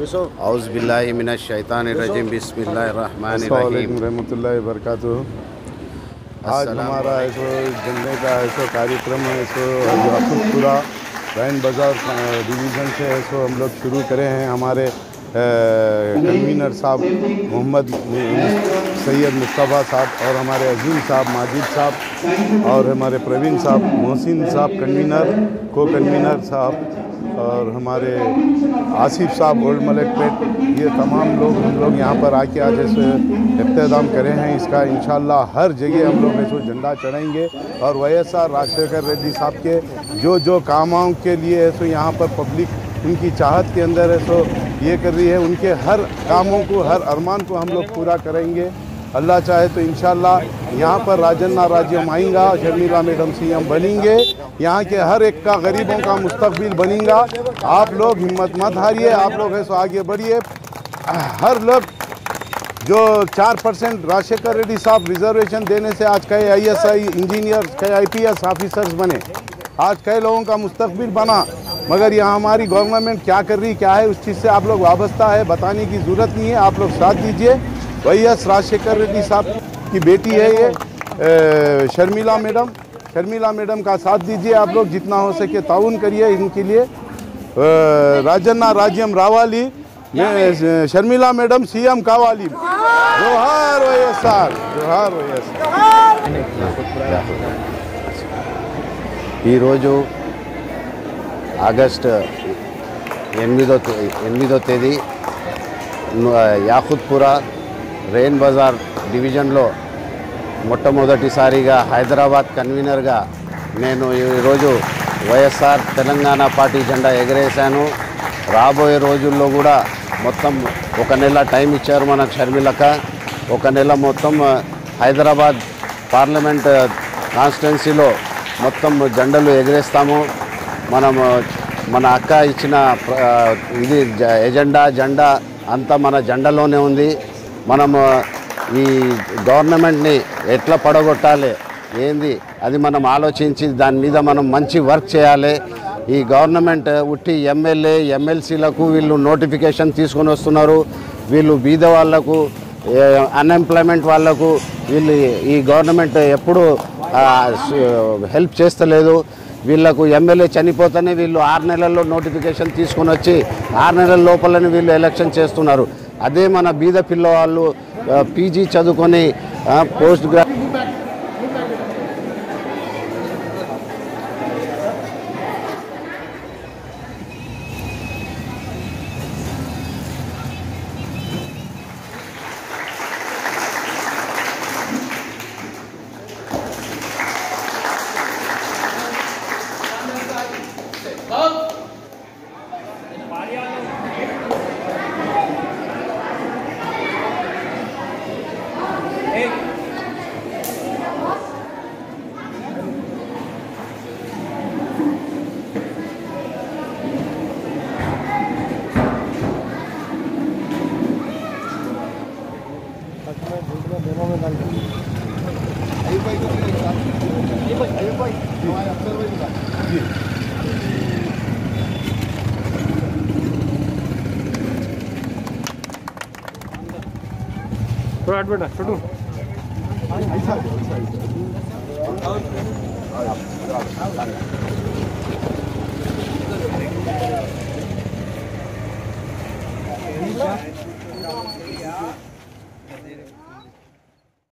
औज़ बिल्लाहि मिनश शैतानिर रजीम बिस्मिल्लाहिर्रहमानिर रहीम रहमतुल्लाहि व बरकातुहू। आज हमारा ऐसो जलने का ऐसो कार्यक्रम है, ऐसो याकूतपुरा रैन बाज़ार डिवीज़न से ऐसो हम लोग शुरू करे हैं। हमारे कन्वीनर साहब मोहम्मद सैयद मुस्तफ़ा साहब और हमारे अजीम साहब माजिद साहब और हमारे प्रवीण साहब मोहसिन साहब कन्वीनर को कन्वीनर साहब और हमारे आसिफ साहब ओल्ड मलिक पेट, ये तमाम लोग हम लोग यहाँ पर आके आज ऐसे इख्तिताम करे हैं। इसका इंशाअल्लाह हर जगह हम लोग ऐसे झंडा चढ़ाएंगे और YSR राजशेखर रेड्डी साहब के जो कामों के लिए ऐसे यहाँ पर पब्लिक उनकी चाहत के अंदर ऐसो ये कर रही है, उनके हर कामों को हर अरमान को हम लोग पूरा करेंगे। अल्लाह चाहे तो इंशाअल्लाह यहाँ पर राजन्ना राज्यम आएगा, शर्मिला मैडम CM बनेंगे, यहाँ के हर एक का गरीबों का मुस्तकबिल बनेगा। आप लोग हिम्मत मत हारिए, आप लोग ऐसे आगे बढ़िए। हर लोग जो 4% राजशेखर रेड्डी साहब रिजर्वेशन देने से आज कई ISI इंजीनियर, कई IPS ऑफिसर्स बने, आज कई लोगों का मुस्तकबिल बना। मगर यहाँ हमारी गवर्नमेंट क्या कर रही क्या है, उस चीज़ से आप लोग वाबस्ता है, बताने की ज़रूरत नहीं है। आप लोग साथ दीजिए। YS राजशेखर रेड्डी साहब की बेटी है ये शर्मिला मैडम का साथ दीजिए। आप लोग जितना हो सके ताउन करिए इनके लिए। राजन्ना राज्यम रावाली में शर्मिला मैडम CM कावाली। जोहार YSR, जोहार YSR। ఈరోజు ఆగస్టు 8వ తేదీ యాకుత్పురా రెయిన్ బజార్ డివిజన్లో మొట్టమొదటిసారిగా హైదరాబాద్ కన్వీనర్గా నేను ఈరోజు YSR తెలంగాణ పార్టీ జెండా ఎగరేశాను. రాబోయే రోజుల్లో కూడా మొత్తం ఒక నెల టైం ఇచ్చారు మనకు షర్మిలక. ఒక నెల మొత్తం హైదరాబాద్ పార్లమెంట్ కాన్స్టిట్యున్సీలో మొత్తం జెండాలు ఎగరేస్తాము. మన అక్క ఇచ్చిన ఇది జెండా అంతా మన జెండాలోనే ఉంది. మనము ఈ గవర్నమెంట్ని ఎట్లా పడగొట్టాలి ఏంది అది మనం ఆలోచించి దాని మీద మనం మంచి వర్క్ చేయాలి. ఈ గవర్నమెంట్ ఉట్టి MLA MLCలకు వీళ్ళు నోటిఫికేషన్ తీసుకొని వస్తున్నారు. వీళ్ళు బీద వాళ్లకు, అన్ఎంప్లాయ్మెంట్ వాళ్లకు వీళ్ళు ఈ గవర్నమెంట్ ఎప్పుడు హెల్ప్ చేస్తలేదు. వీళ్ళకు MLA చనిపోతేనే వీళ్ళు 6 నెలల్లో నోటిఫికేషన్ తీసుకొని వచ్చి 6 నెలల లోపలనే వీళ్ళు ఎలక్షన్ చేస్తున్నారు. అదే మన బీద పిల్లవాళ్ళు PG చదువుకొని పోస్ట్ थोड़ा बेटा छोटू